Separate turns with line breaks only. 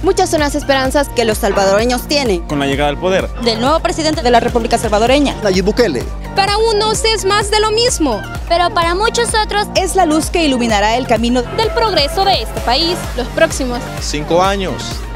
Muchas son las esperanzas que los salvadoreños tienen
con la llegada al poder
del nuevo presidente de la República Salvadoreña,
Nayib Bukele.
Para unos es más de lo mismo,
pero para muchos otros
es la luz que iluminará el camino
del progreso de este país. Los próximos
5 años.